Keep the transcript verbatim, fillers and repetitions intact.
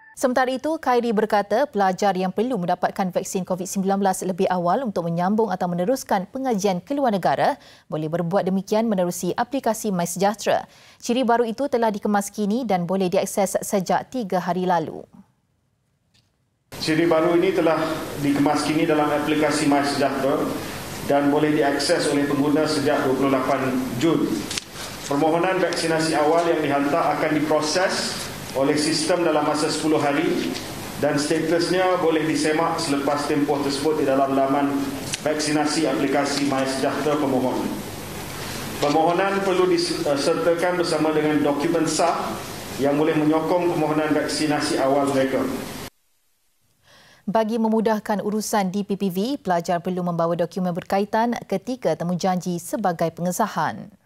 Sementara itu, Khairi berkata pelajar yang perlu mendapatkan vaksin COVID sembilan belas lebih awal untuk menyambung atau meneruskan pengajian ke luar negara boleh berbuat demikian menerusi aplikasi MySejahtera. Ciri baru itu telah dikemas kini dan boleh diakses sejak tiga hari lalu. Ciri baru ini telah dikemas kini dalam aplikasi MySejahtera dan boleh diakses oleh pengguna sejak dua puluh lapan Jun. Permohonan vaksinasi awal yang dihantar akan diproses oleh sistem dalam masa sepuluh hari dan statusnya boleh disemak selepas tempoh tersebut di dalam laman vaksinasi aplikasi MySejahtera pemohon. Permohonan perlu disertakan bersama dengan dokumen sah yang boleh menyokong permohonan vaksinasi awal mereka. Bagi memudahkan urusan D P P V, pelajar perlu membawa dokumen berkaitan ketika temujanji sebagai pengesahan.